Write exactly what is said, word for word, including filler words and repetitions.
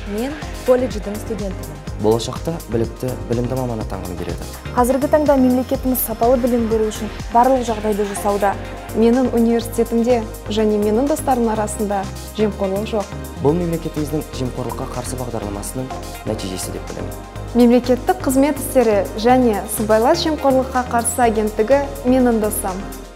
Мен колледждің студентімін. Болашақта білікті, білімді маман атанғым келеді. Қазіргі таңда мемлекетіміз сапалы білім беру үшін барлық жағдайды жасауда. Менің университетімде және менің достарым арасында жемқорлық жоқ. Бұл мемлекетіміздің жемқорлыққа қарсы бағдарламасының нәтижесі деп білемін. Мемлекеттік қызмет істері және сыбайлас жемқорлыққа қарсы агенттігі менің досым.